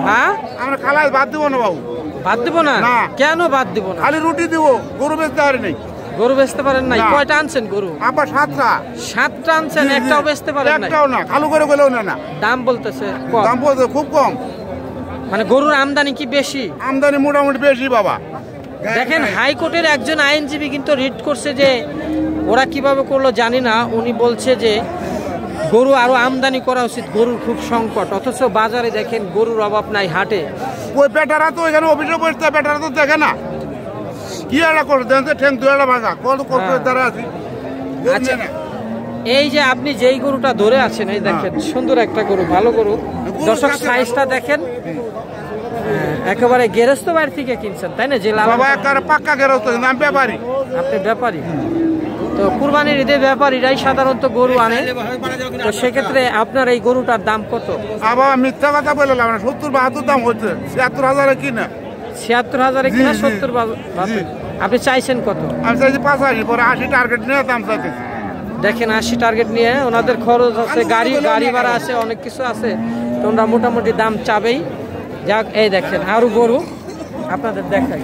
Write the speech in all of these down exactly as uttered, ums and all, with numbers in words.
হ্যাঁ আমরা খালাই বাদ দিব না বাবু, বাদ দিব না। কেন বাদ দিব না? খালি রুটি দিব, গরু বেচতে পারি নাই। গরু বেচতে পারেন নাই? কয়টা আনছেন গরু? আবার সাতটা। সাতটা আনছেন, একটাও বেচতে পারেন নাই? একটাও না, খালু করে গেলেও না। দাম বলতেছে কম? দাম বলতে খুব কম। মানে গরুর আমদানি কি বেশি? আমদানি মোটামুটি বেশি বাবা। দেখেন হাইকোর্টের একজন আইনজীবী কিন্তু রিট করছে যে ওরা কিভাবে করলো জানি না, উনি বলছে যে গরু আরো আমদানি করা উচিত, গরুর খুব সংকট, অথচ বাজারে দেখেন গরুর অভাব নাই হাটে। ওই বেটারা তো এখানে অফিসে বসতে, বেটারা তো দেখে না কি একটা করে দেন, ঠ্যাং দুয়াটা ভাজা কত কষ্ট তারা আছে। আচ্ছা, এই যে আপনি যেই গরুটা ধরে আছেন, এই দেখেন সুন্দর একটা গরু, ভালো গরু, দর্শক সাইজটা দেখেন, একেবারে গেরস্ত বাড়ি থেকে কিনছেন তাই না? যে পাক্কা গেরস্ত, আমি ব্যাপারী। আপনি ব্যাপারী? তো কুরবানির ঈদে ব্যাপারীরাই সাধারণত গরু আনে, তো সেক্ষেত্রে আপনার এই গরুটার দাম কত? আবার মিথ্যা কথা বললাম না, সত্তর বাহাত্তর দাম হচ্ছে, ছিয়াত্তর হাজারে কিনা। ছিয়াত্তর হাজারে কিনা, সত্তর বাহাত্তর। আপনি চাইছেন কত? আমি চাইছি পাঁচাশি, পরে আশি টার্গেট নিয়ে দাম চাইতেছি। দেখেন আশি টার্গেট নিয়ে, ওনাদের খরচ আছে, গাড়ি গাড়ি ভাড়া আছে, অনেক কিছু আছে, তো ওনারা মোটামুটি দাম চাবেই। যাক, এই দেখেন আরো গরু আপনাদের দেখাই,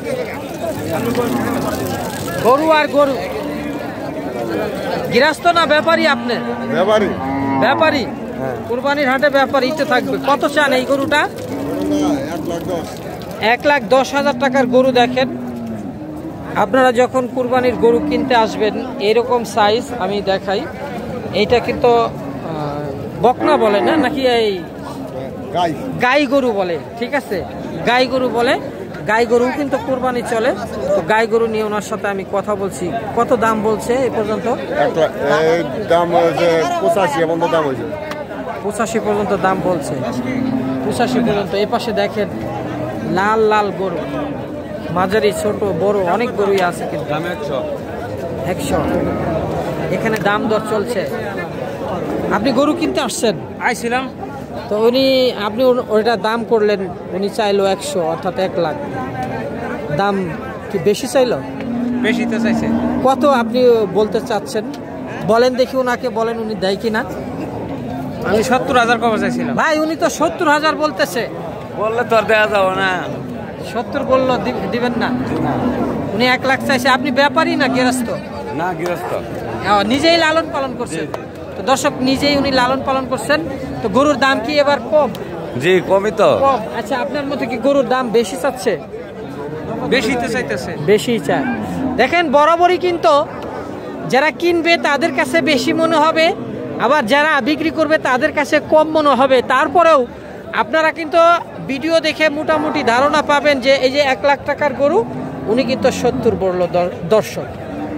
গরু আর গরু। গৃহস্থ না ব্যাপারী? আপনার ব্যাপারী। ব্যাপারী, কুরবানির হাটে ব্যাপারী তো থাকবে। কত চান এই গরুটা? এক লাখ দশ হাজার টাকার গরু। দেখেন আপনারা যখন কুরবানির গরু কিনতে আসবেন, এরকম সাইজ আমি দেখাই, এইটা কিন্তু বকনা বলে না নাকি, এই গাই গরু বলে, ঠিক আছে, গাই গরু বলে। গাই গরু কিন্তু কুরবানি চলে, তো গাই গরু নিয়ে ওনার সাথে আমি কথা বলছি। কত দাম বলছে এই পর্যন্ত? দাম পঁচাশি দাম হয়েছে, পঁচাশি পর্যন্ত দাম বলছে, পঁচাশি পর্যন্ত। এই পাশে দেখেন লাল লাল গরু, মাঝারি ছোট বড় অনেক গরুই আছে, কিন্তু দাম একশো একশো এখানে দাম দর চলছে। আপনি গরু কিনতে আসছেন? আইছিলাম তো উনি, আপনি ওইটা দাম করলেন, উনি চাইলো একশো, অর্থাৎ এক লাখ। দাম কি বেশি চাইলো? বেশি তো চাইছে। কত আপনি বলতে চাচ্ছেন বলেন দেখি, ওনাকে বলেন উনি দেয় কিনা। আমি সত্তর হাজার কম চাইছিলাম। ভাই উনি তো সত্তর হাজার বলতেছে। বললে তো আর দেওয়া যাবো না। সত্তর বললো দিবেন না? উনি এক লাখ চাইছে। আপনি ব্যাপারী না গৃহস্থ? না, গৃহস্থ। নিজেই লালন পালন করছেন, তো দর্শক নিজেই উনি লালন পালন করছেন। তো গরুর দাম কি এবার কম? জি, কমই তো। কম। আচ্ছা, আপনার মতে কি গরুর দাম বেশি চাচ্ছে? বেশি তো চাইতেছে। বেশি চায়। দেখেন বরাবরই কিন্তু যারা কিনবে তাদের কাছে বেশি মনে হবে, আবার যারা বিক্রি করবে তাদের কাছে কম মনে হবে। তারপরেও আপনারা কিন্তু ভিডিও দেখে মোটামুটি ধারণা পাবেন যে এই যে এক লাখ টাকার গরু, উনি কিন্তু সত্তর বলল দর্শক।